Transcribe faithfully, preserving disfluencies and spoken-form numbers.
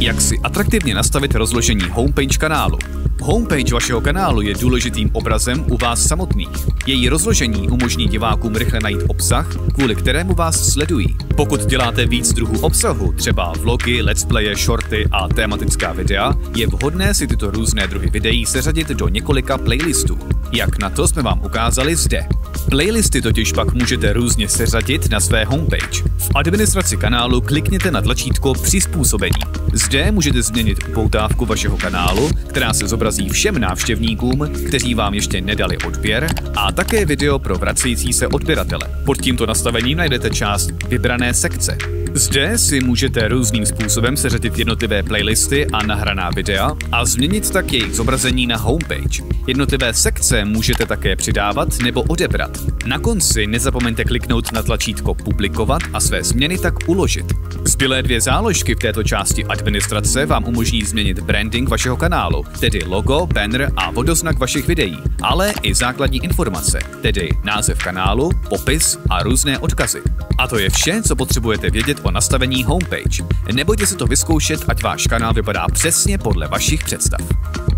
Jak si atraktivně nastavit rozložení homepage kanálu. Homepage vašeho kanálu je důležitým obrazem u vás samotných. Její rozložení umožní divákům rychle najít obsah, kvůli kterému vás sledují. Pokud děláte víc druhů obsahu, třeba vlogy, let's playe, shorty a tématická videa, je vhodné si tyto různé druhy videí seřadit do několika playlistů. Jak na to jsme vám ukázali zde. Playlisty totiž pak můžete různě seřadit na své homepage. V administraci kanálu klikněte na tlačítko Přizpůsobení. Zde můžete změnit upoutávku vašeho kanálu, která se zobrazí všem návštěvníkům, kteří vám ještě nedali odběr, a také video pro vracející se odběratele. Pod tímto nastavením najdete část Vybrané sekce. Zde si můžete různým způsobem seřadit jednotlivé playlisty a nahraná videa a změnit tak jejich zobrazení na homepage. Jednotlivé sekce můžete také přidávat nebo odebrat. Na konci nezapomeňte kliknout na tlačítko Publikovat a své změny tak uložit. Zbylé dvě záložky v této části administrace vám umožní změnit branding vašeho kanálu, tedy logo, banner a vodoznak vašich videí, ale i základní informace, tedy název kanálu, popis a různé odkazy. A to je vše, co potřebujete vědět o nastavení homepage. Nebojte se to vyzkoušet, ať váš kanál vypadá přesně podle vašich představ.